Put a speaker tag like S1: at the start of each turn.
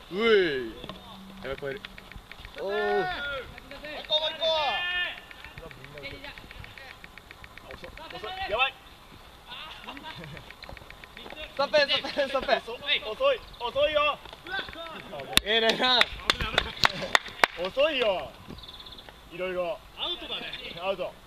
S1: うい。やばい、超える。おお。
S2: やばい。
S1: ストップ、ストップ、ストップ。
S2: 遅い、遅いよ。
S1: いいね。
S2: 遅いよ。いろいろ。
S3: アウトだね。
S2: アウト。